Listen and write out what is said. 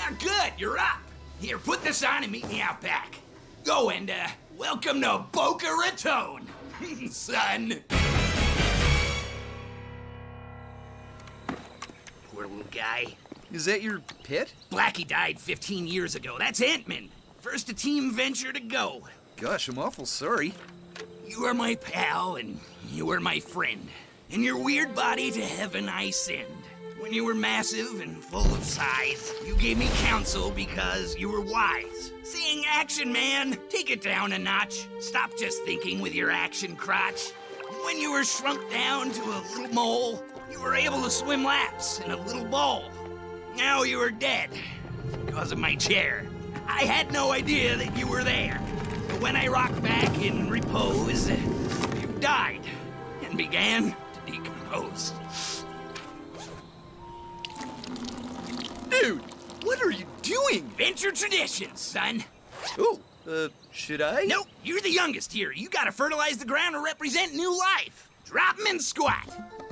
Ah, good, you're up. Here, put this on and meet me out back. Go and, welcome to Boca Raton, son. Poor little guy. Is that your pet? Blackie died 15 years ago. That's Entmann. First a team venture to go. Gosh, I'm awful sorry. You are my pal, and you are my friend. In your weird body to heaven I send. When you were massive and full of size, you gave me counsel because you were wise. Seeing action, man, take it down a notch. Stop just thinking with your action crotch. When you were shrunk down to a little mole, you were able to swim laps in a little bowl. Now you are dead because of my chair. I had no idea that you were there. But when I rocked back in repose, you died and began to decompose. Dude, what are you doing? Venture traditions, son. Oh, should I? Nope, you're the youngest here. You gotta fertilize the ground to represent new life. Drop 'em and squat.